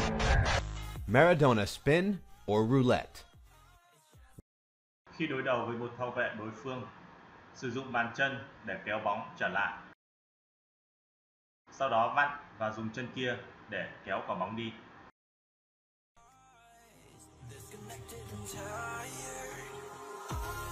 Maradona spin or roulette? Khi đối đầu với một hậu vệ đối phương, sử dụng bàn chân để kéo bóng trở lại. Sau đó vặn và dùng chân kia để kéo quả bóng đi. Disconnected and tired.